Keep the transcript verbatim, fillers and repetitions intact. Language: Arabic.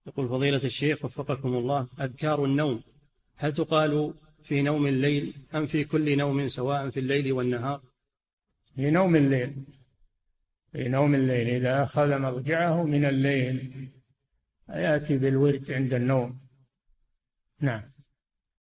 يقول فضيلة الشيخ وفقكم الله، أذكار النوم هل تقال في نوم الليل أم في كل نوم سواء في الليل والنهار؟ في نوم الليل، في نوم الليل إذا أخذ مضجعه من الليل يأتي بالورد عند النوم. نعم.